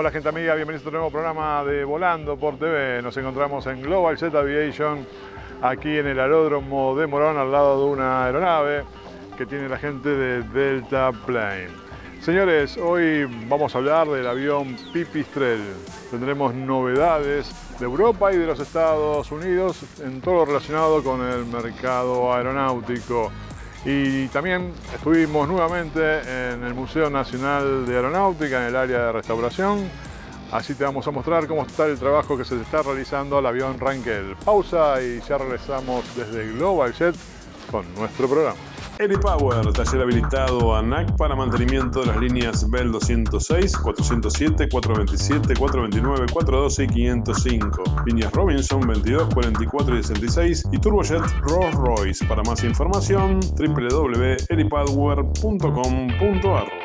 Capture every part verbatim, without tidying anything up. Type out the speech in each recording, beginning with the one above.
Hola gente amiga, bienvenidos a otro nuevo programa de Volando por T V. Nos encontramos en Global Jet Aviation, aquí en el aeródromo de Morón, al lado de una aeronave que tiene la gente de Delta Plane. Señores, hoy vamos a hablar del avión Pipistrel. Tendremos novedades de Europa y de los Estados Unidos en todo lo relacionado con el mercado aeronáutico. Y también estuvimos nuevamente en el Museo Nacional de Aeronáutica, en el área de restauración. Así te vamos a mostrar cómo está el trabajo que se está realizando al avión Rancel. Pausa y ya regresamos desde Global Jet con nuestro programa. Helipower, taller habilitado ANAC para mantenimiento de las líneas Bell doscientos seis, cuatrocientos siete, cuatrocientos veintisiete, cuatrocientos veintinueve, cuatrocientos doce y quinientos cinco. Líneas Robinson veintidós, cuarenta y cuatro y sesenta y seis y Turbojet Rolls Royce. Para más información, doble u doble u doble u punto helipower punto com punto a r.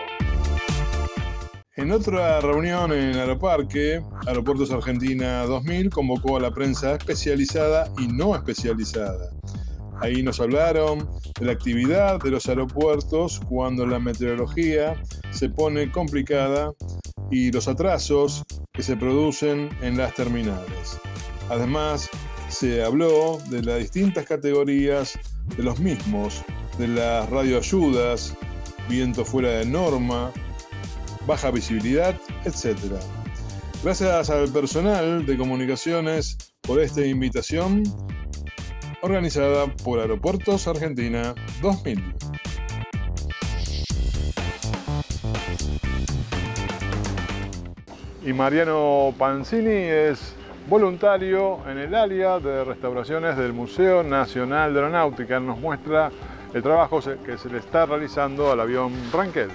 En otra reunión en Aeroparque, Aeropuertos Argentina dos mil convocó a la prensa especializada y no especializada. Ahí nos hablaron de la actividad de los aeropuertos cuando la meteorología se pone complicada y los atrasos que se producen en las terminales. Además, se habló de las distintas categorías de los mismos, de las radioayudas, viento fuera de norma, baja visibilidad, etcétera. Gracias al personal de comunicaciones por esta invitación, organizada por Aeropuertos Argentina dos mil. Y Mariano Pancini es voluntario en el área de restauraciones del Museo Nacional de Aeronáutica. Nos muestra el trabajo que se le está realizando al avión Rancel.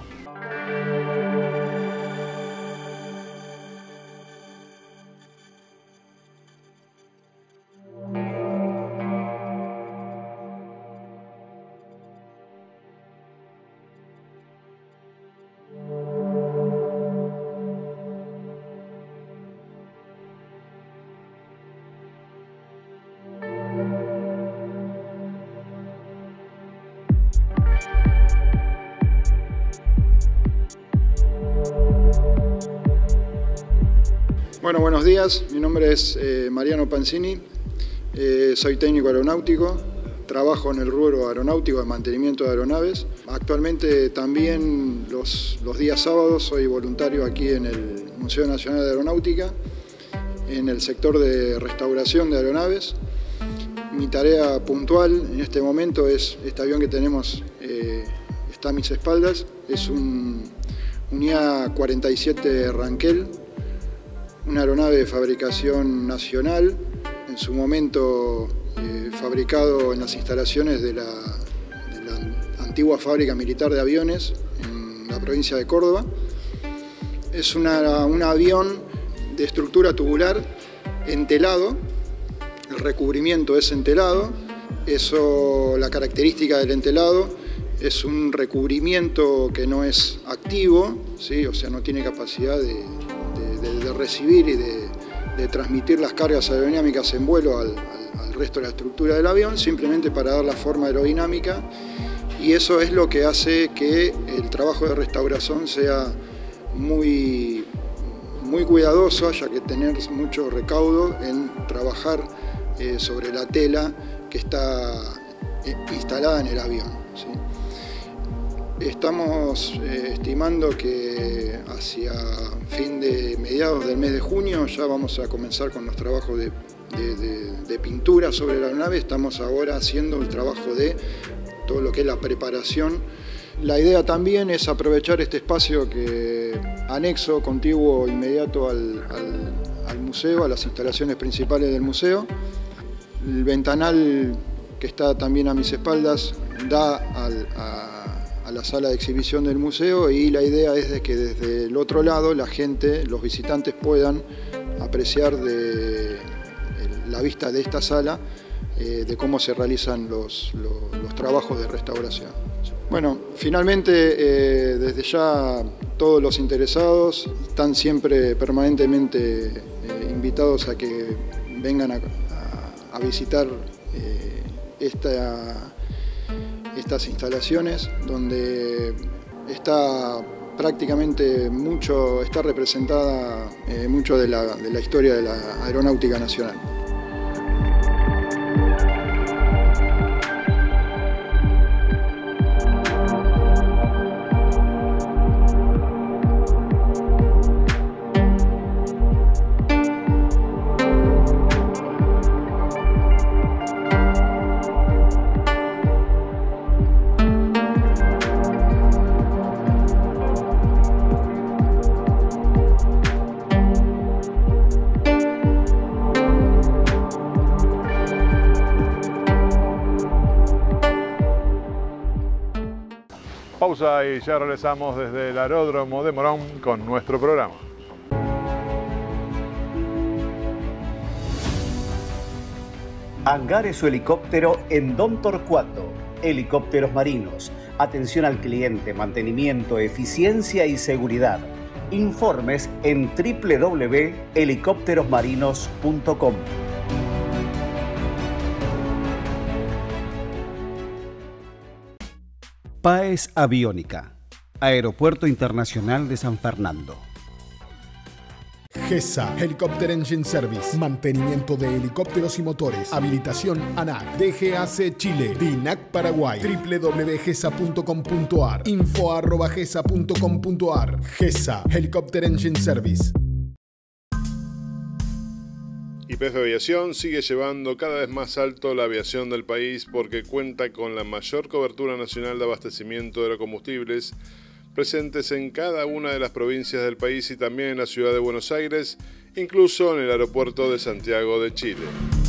Bueno, buenos días. Mi nombre es eh, Mariano Pancini. Eh, soy técnico aeronáutico. Trabajo en el rubro aeronáutico de mantenimiento de aeronaves. Actualmente también los, los días sábados soy voluntario aquí en el Museo Nacional de Aeronáutica, en el sector de restauración de aeronaves. Mi tarea puntual en este momento es este avión que tenemos, eh, está a mis espaldas. Es un, un I A cuarenta y siete Rancel. Una aeronave de fabricación nacional, en su momento eh, fabricado en las instalaciones de la, de la antigua fábrica militar de aviones en la provincia de Córdoba. Es una, un avión de estructura tubular entelado, el recubrimiento es entelado, eso, la característica del entelado es un recubrimiento que no es activo, ¿sí? O sea, no tiene capacidad de De, de recibir y de, de transmitir las cargas aerodinámicas en vuelo al, al, al resto de la estructura del avión, simplemente para dar la forma aerodinámica, y eso es lo que hace que el trabajo de restauración sea muy, muy cuidadoso, haya que tener mucho recaudo en trabajar eh, sobre la tela que está eh, instalada en el avión, ¿sí? Estamos eh, estimando que hacia fin de mediados del mes de junio ya vamos a comenzar con los trabajos de, de, de, de pintura sobre la aeronave. Estamos ahora haciendo el trabajo de todo lo que es la preparación. La idea también es aprovechar este espacio que anexo, contiguo, inmediato al, al, al museo, a las instalaciones principales del museo. El ventanal que está también a mis espaldas da al, a a la sala de exhibición del museo, y la idea es de que desde el otro lado la gente, los visitantes, puedan apreciar de la vista de esta sala eh, de cómo se realizan los, los, los trabajos de restauración. Bueno, finalmente eh, desde ya todos los interesados están siempre permanentemente eh, invitados a que vengan a, a, a visitar eh, esta estas instalaciones, donde está prácticamente mucho, está representada eh, mucho de la, de la historia de la Aeronáutica Nacional. Pausa y ya regresamos desde el Aeródromo de Morón con nuestro programa. Hangares o helicóptero en Don Torcuato. Helicópteros marinos. Atención al cliente, mantenimiento, eficiencia y seguridad. Informes en doble u doble u doble u punto helicópteros marinos punto com. Páez Aviónica, Aeropuerto Internacional de San Fernando. GESA, Helicopter Engine Service, mantenimiento de helicópteros y motores, habilitación ANAC, D G A C Chile, DINAC Paraguay, doble u doble u doble u punto gesa punto com punto ar, info arroba gesa punto com punto ar. GESA, Helicopter Engine Service. Y P F Aviación sigue llevando cada vez más alto la aviación del país porque cuenta con la mayor cobertura nacional de abastecimiento de aerocombustibles presentes en cada una de las provincias del país y también en la ciudad de Buenos Aires, incluso en el aeropuerto de Santiago de Chile.